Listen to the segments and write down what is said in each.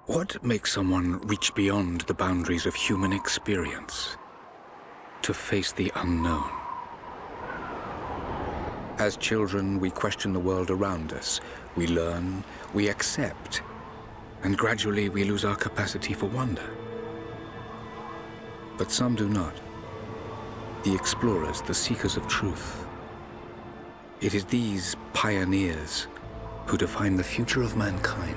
What makes someone reach beyond the boundaries of human experience to face the unknown? As children, we question the world around us. We learn, we accept, and gradually we lose our capacity for wonder. But some do not. The explorers, the seekers of truth. It is these pioneers who define the future of mankind.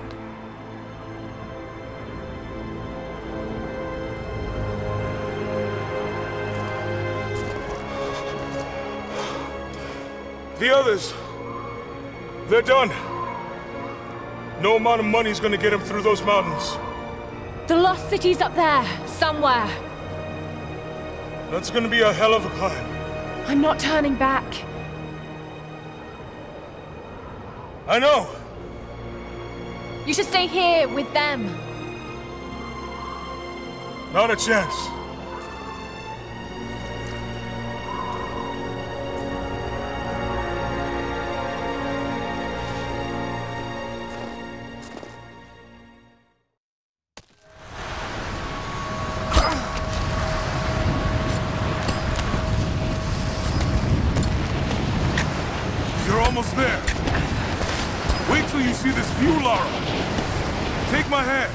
The others, they're done. No amount of money's gonna get them through those mountains. The lost city's up there, somewhere. That's gonna be a hell of a climb. I'm not turning back. I know. You should stay here with them. Not a chance. Almost there. Wait till you see this view, Lara. Take my hand.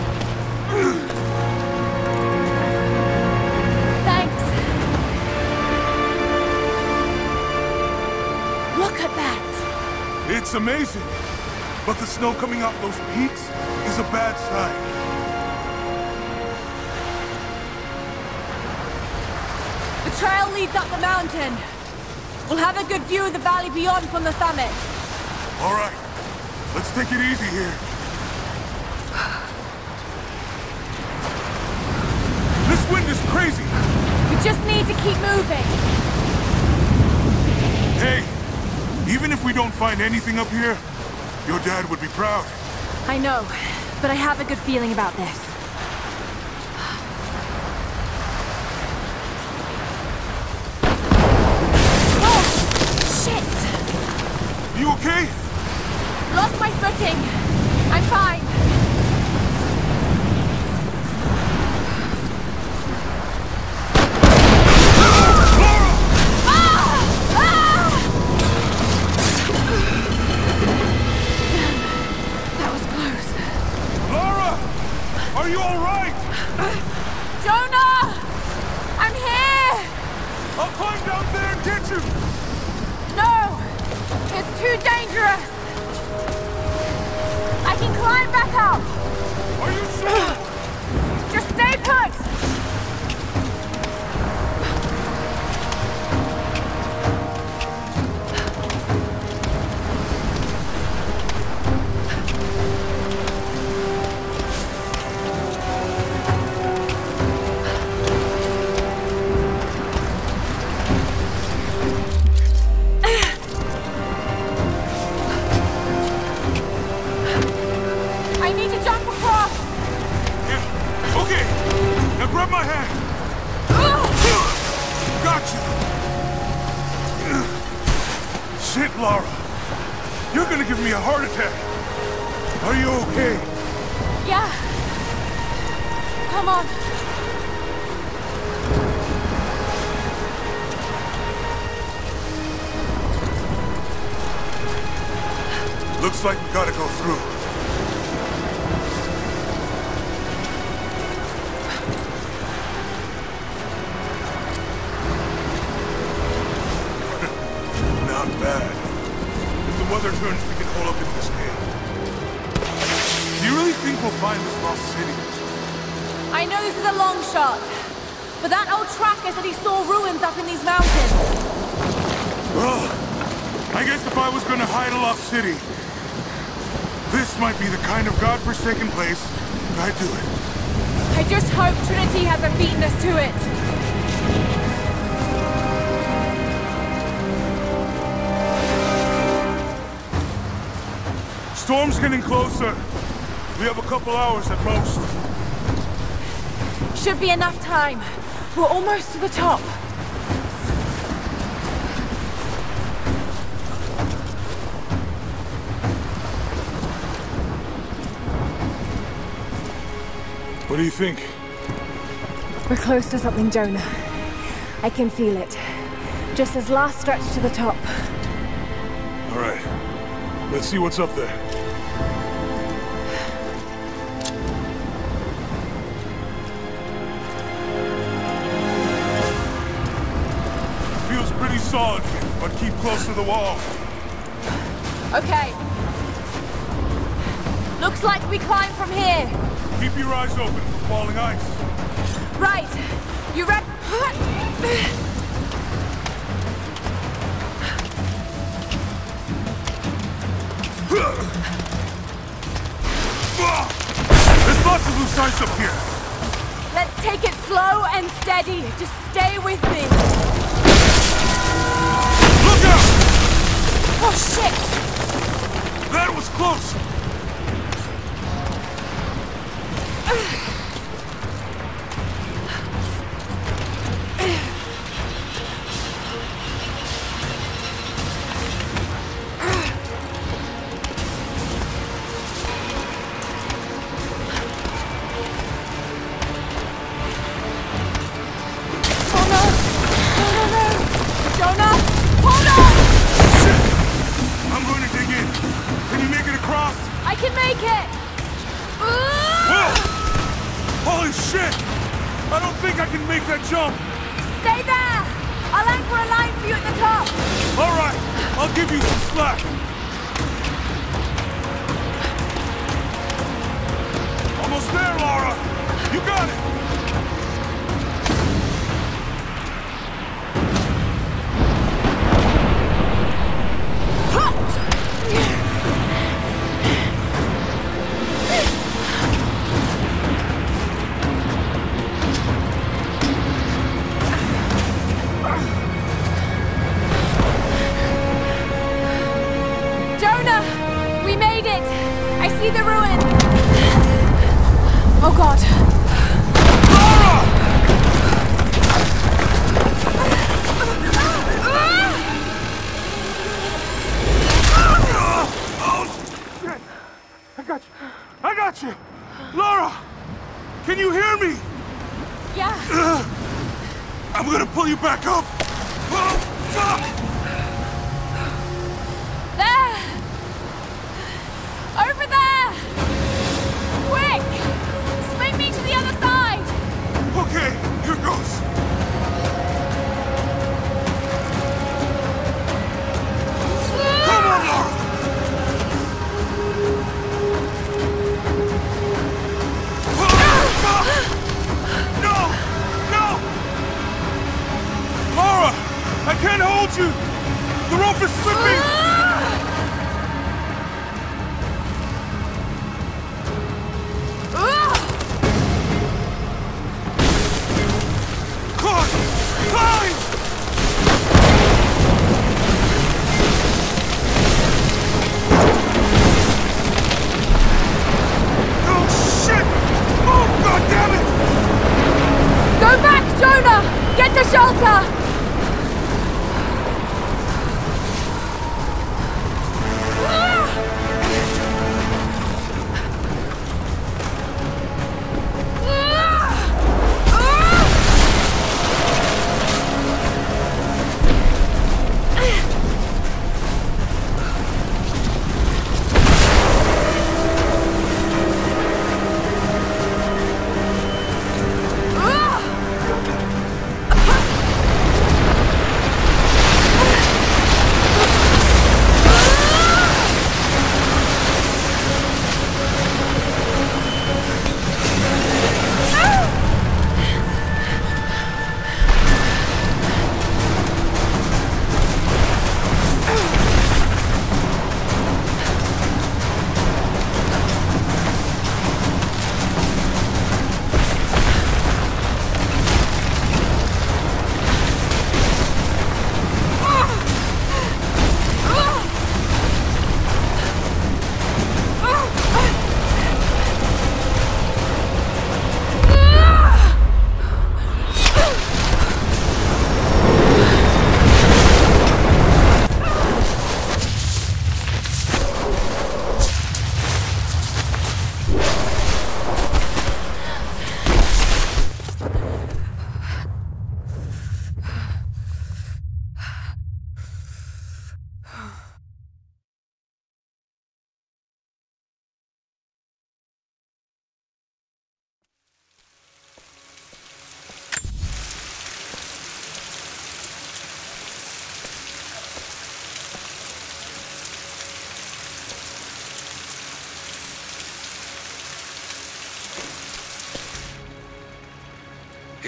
Thanks. Look at that. It's amazing. But the snow coming off those peaks is a bad sign. The trail leads up the mountain. We'll have a good view of the valley beyond from the summit. All right. Let's take it easy here. This wind is crazy. We just need to keep moving. Hey, even if we don't find anything up here, your dad would be proud. I know, but I have a good feeling about this. You okay? Lost my footing. I'm fine. That was close. Lara! Are you all right? Jonah! I'm here! I'll climb down there and get you! No! It's too dangerous! I can climb back up! Are you sure? Just stay put! Grab my hand! Gotcha! Shit, Lara. You're gonna give me a heart attack. Are you okay? Yeah. Come on. Looks like we gotta go through. Not bad. If the weather turns, we can hold up in this cave. Do you really think we'll find this lost city? I know this is a long shot, but that old tracker said he saw ruins up in these mountains. Well, I guess if I was gonna hide a lost city, this might be the kind of godforsaken place I'd do it. I just hope Trinity hasn't beaten us to it. Storm's getting closer. We have a couple hours at most. Should be enough time. We're almost to the top. What do you think? We're close to something, Jonah. I can feel it. Just this last stretch to the top. All right. Let's see what's up there. Feels pretty solid here, but keep close to the wall. Okay. Looks like we climb from here. Keep your eyes open for falling ice. Right. You ready? There's lots of loose ice up here. Let's take it slow and steady. Just stay with me. Look out! Oh, shit! That was close. Jump! Stay there! I'll anchor a line for you at the top! Alright, I'll give you some slack. Almost there, Lara! You got it! See the ruins! Oh God! Lara! Oh, shit! I got you! Lara! Can you hear me? Yeah. I'm gonna pull you back up! Oh, fuck! Over there! Quick! Swing me to the other side! Okay, here goes. Come on, Lara! No! No! Lara! I can't hold you! The rope is slipping! Get to shelter!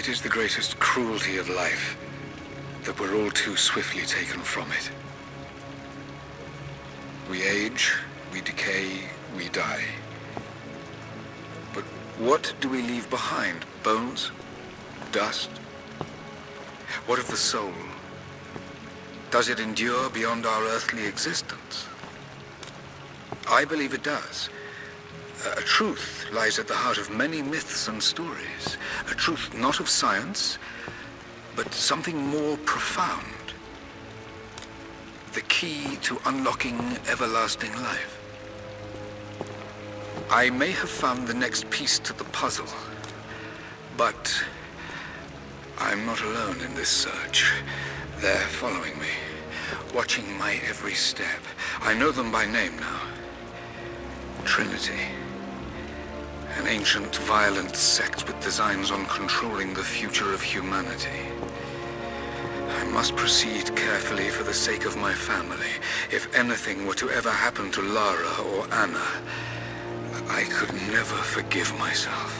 It is the greatest cruelty of life that we're all too swiftly taken from it. We age, we decay, we die. But what do we leave behind? Bones? Dust? What of the soul? Does it endure beyond our earthly existence? I believe it does. A truth lies at the heart of many myths and stories. A truth not of science, but something more profound. The key to unlocking everlasting life. I may have found the next piece to the puzzle, but I'm not alone in this search. They're following me, watching my every step. I know them by name now. Trinity. An ancient, violent sect with designs on controlling the future of humanity. I must proceed carefully for the sake of my family. If anything were to ever happen to Lara or Anna, I could never forgive myself.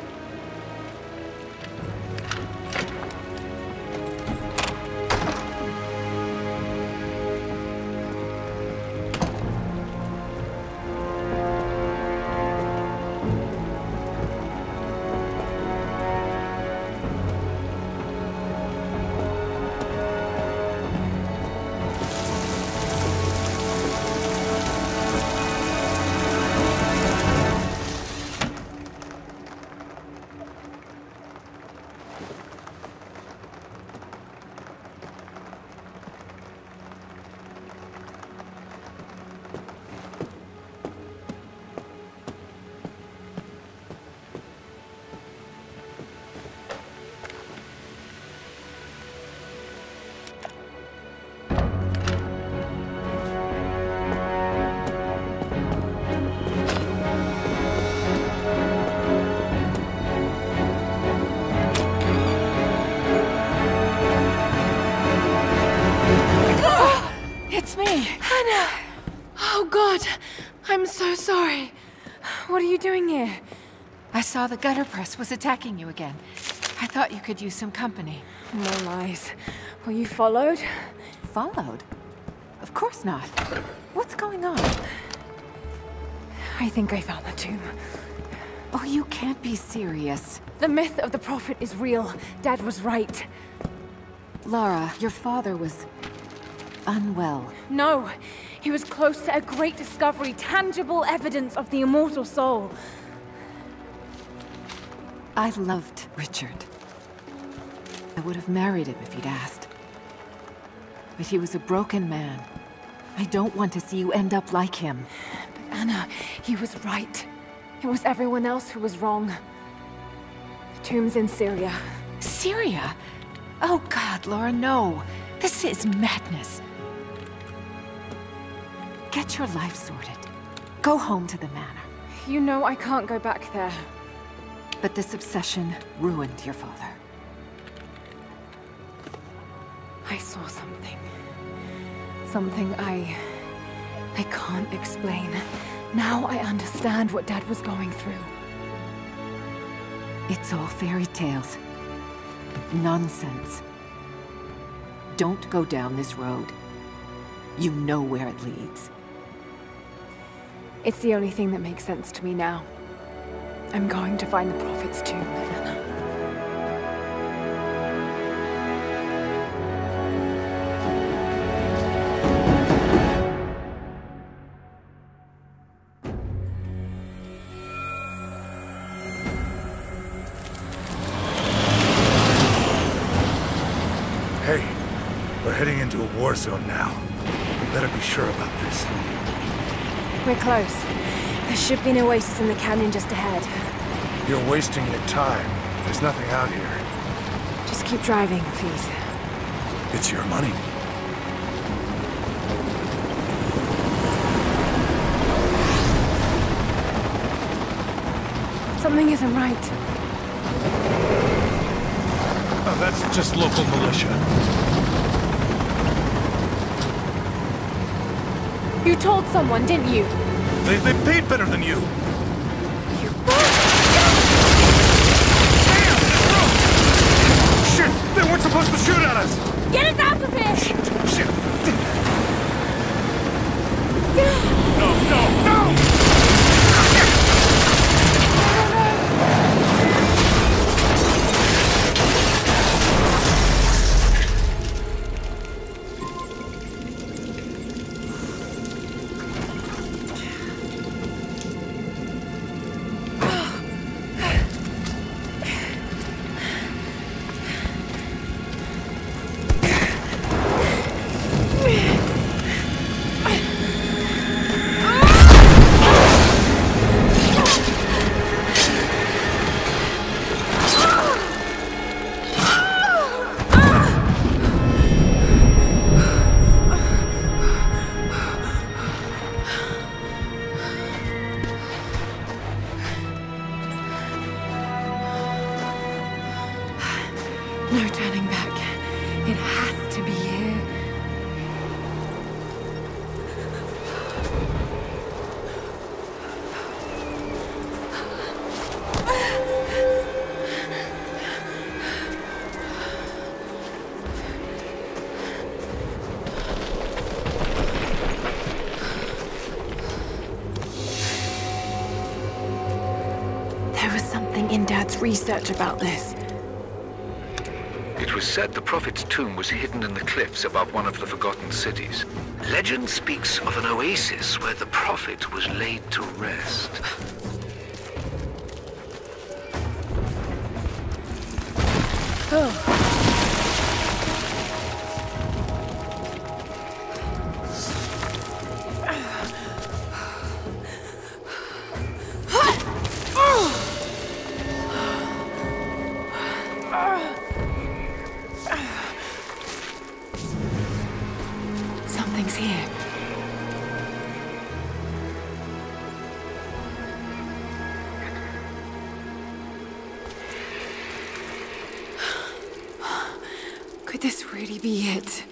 It's me! Anna! Oh God! I'm so sorry. What are you doing here? I saw the gutter press was attacking you again. I thought you could use some company. No lies. Were you followed? Followed? Of course not. What's going on? I think I found the tomb. Oh, you can't be serious. The myth of the Prophet is real. Dad was right. Lara, your father was unwell. No, he was close to a great discovery, tangible evidence of the immortal soul. I loved Richard. I would have married him if he'd asked. But he was a broken man. I don't want to see you end up like him. But Anna, he was right. It was everyone else who was wrong. The tomb's in Syria. Syria? Oh God, Lara, no. This is madness. Get your life sorted. Go home to the manor. You know I can't go back there. But this obsession ruined your father. I saw something. Something I can't explain. Now I understand what Dad was going through. It's all fairy tales. Nonsense. Don't go down this road. You know where it leads. It's the only thing that makes sense to me now. I'm going to find the Prophet's tomb, Anna. Hey, we're heading into a war zone now. We better be sure about this. We're close. There should be an oasis in the canyon just ahead. You're wasting your time. There's nothing out here. Just keep driving, please. It's your money. Something isn't right. Oh, that's just local militia. You told someone, didn't you? They paid better than you. You bastard! shoot at us! Get us out of here! Shit! No! No turning back. It has to be here. There was something in Dad's research about this. It was said the Prophet's tomb was hidden in the cliffs above one of the forgotten cities. Legend speaks of an oasis where the Prophet was laid to rest. Something's here. Could this really be it?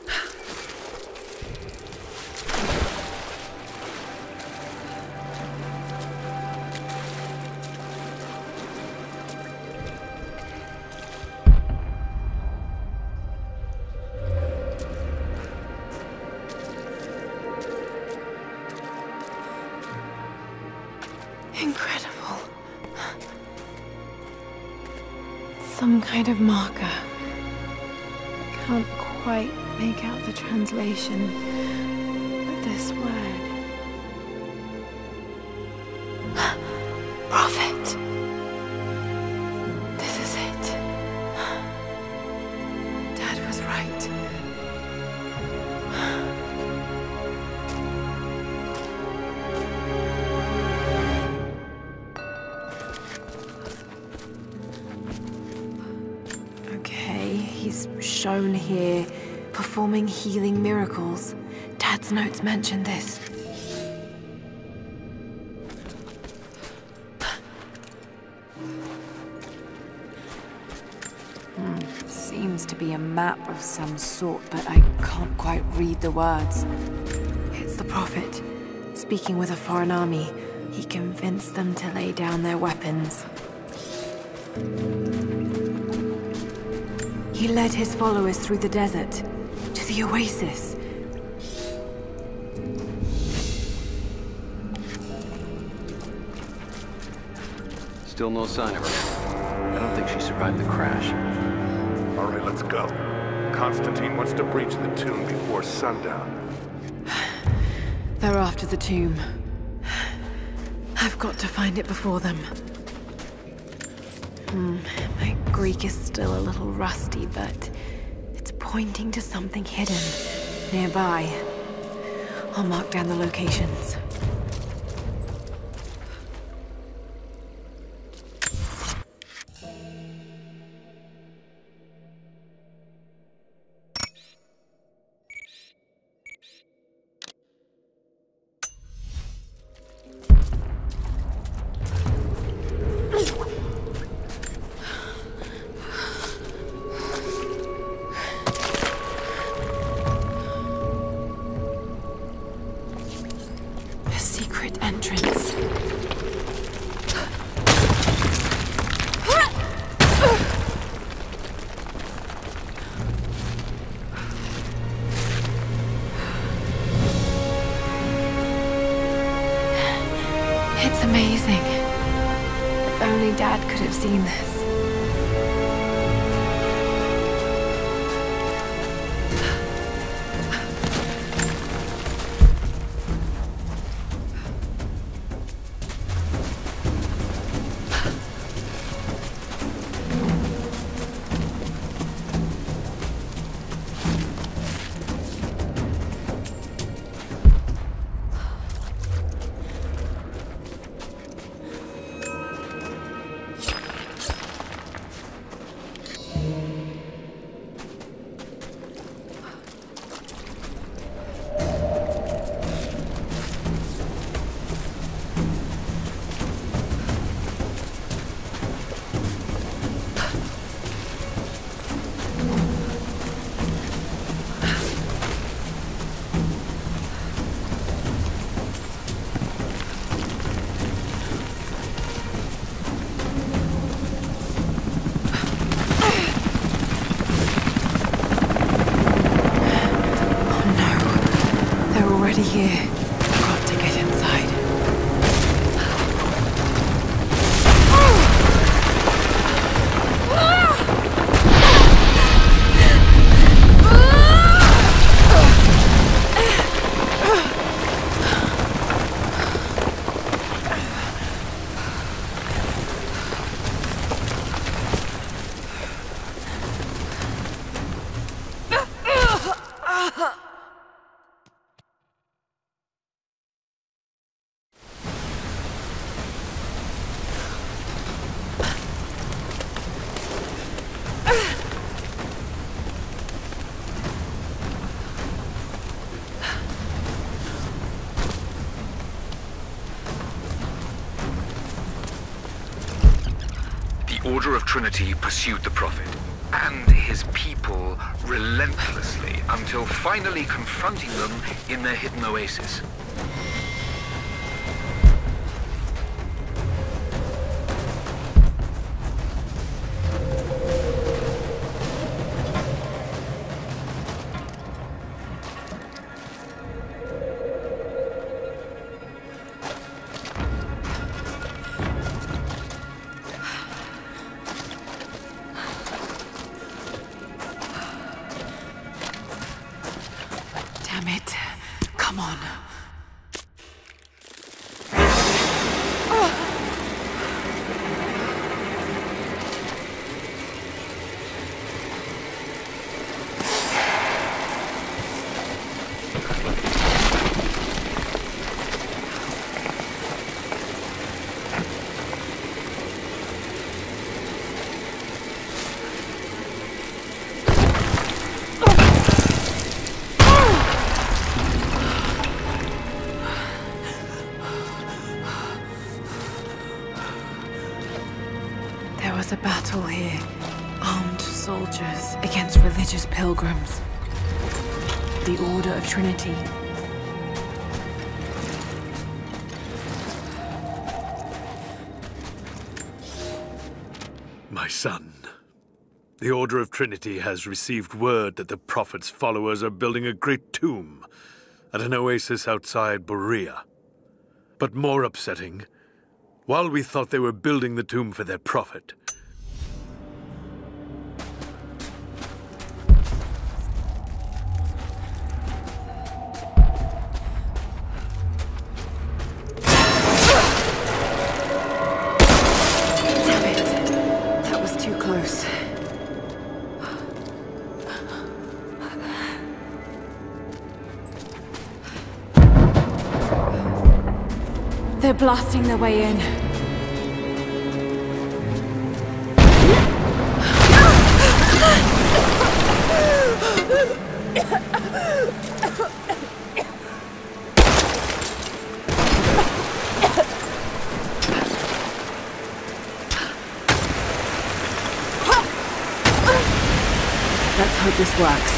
Incredible. Some kind of marker. I can't quite make out the translation, but this word. Prophet. This is it. Dad was right. He's shown here, performing healing miracles. Dad's notes mention this. Seems to be a map of some sort, but I can't quite read the words. It's the Prophet, speaking with a foreign army. He convinced them to lay down their weapons. He led his followers through the desert, to the oasis. Still no sign of her. I don't think she survived the crash. All right, let's go. Constantine wants to breach the tomb before sundown. They're after the tomb. I've got to find it before them. My Greek is still a little rusty, but it's pointing to something hidden nearby. I'll mark down the locations. Entrance. Amazing. If only Dad could have seen this. Here. Got to get inside. The Order of Trinity pursued the Prophet and his people relentlessly until finally confronting them in their hidden oasis. Damn it. Come on. There was a battle here. Armed soldiers against religious pilgrims. The Order of Trinity. My son, the Order of Trinity has received word that the Prophet's followers are building a great tomb at an oasis outside Berea. But more upsetting, while we thought they were building the tomb for their Prophet, they're blasting their way in. Let's hope this works.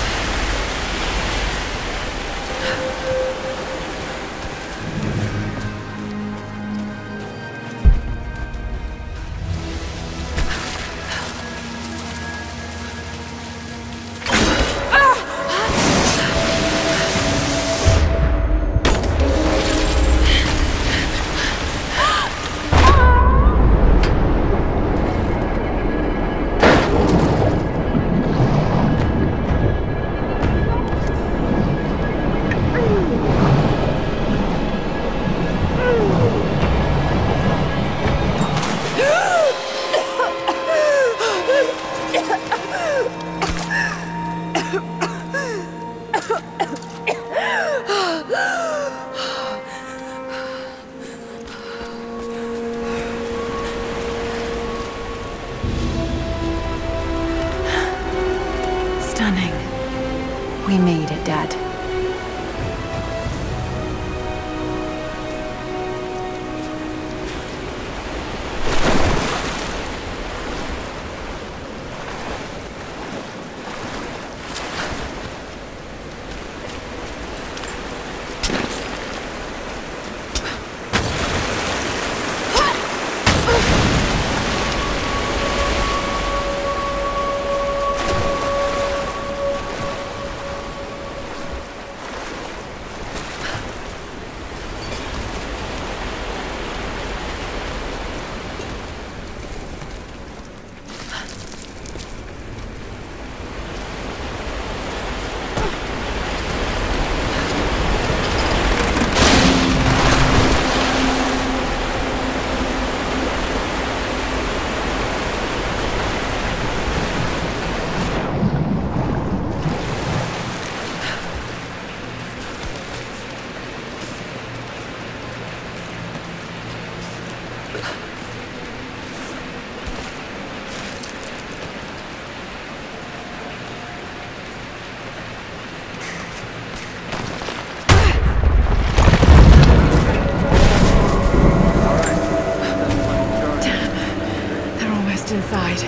Stunning. We made it, Dad. Inside.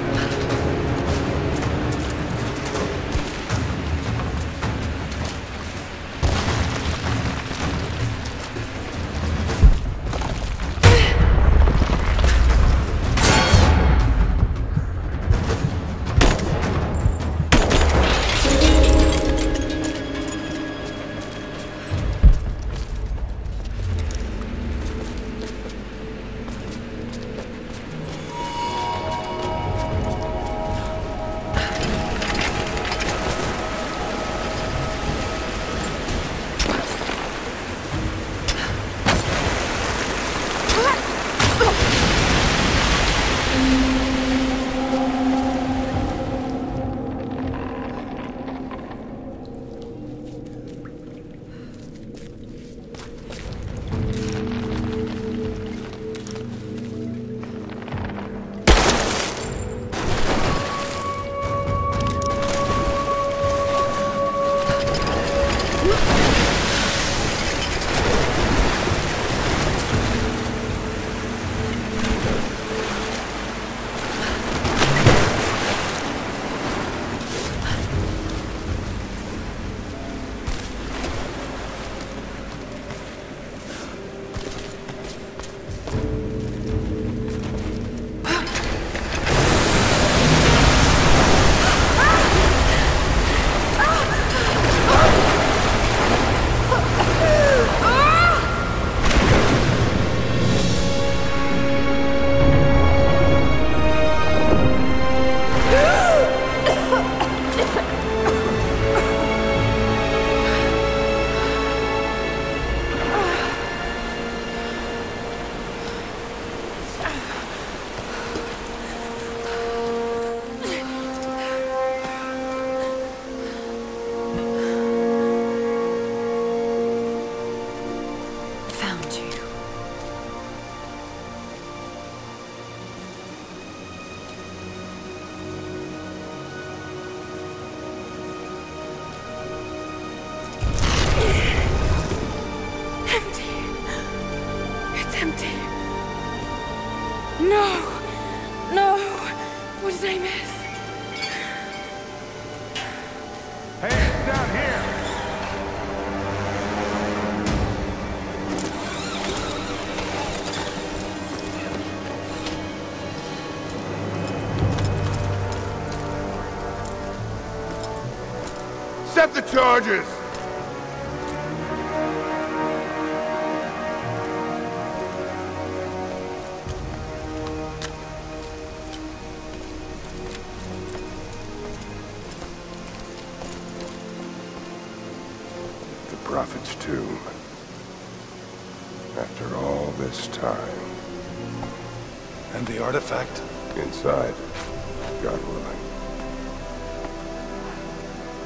Set the charges! The Prophet's tomb. After all this time. And the artifact? Inside, God willing.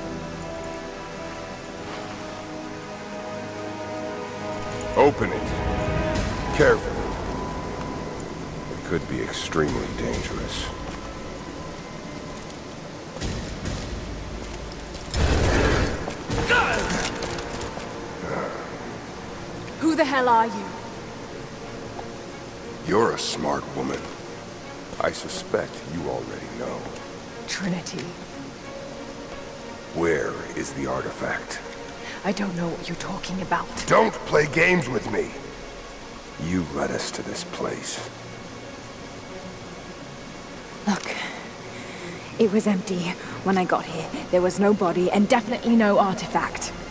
Open it. Carefully. It could be extremely dangerous. Who the hell are you? You're a smart woman. I suspect you already know. Trinity. Where is the artifact? I don't know what you're talking about. Don't play games with me! You led us to this place. Look, it was empty when I got here. There was no body and definitely no artifact.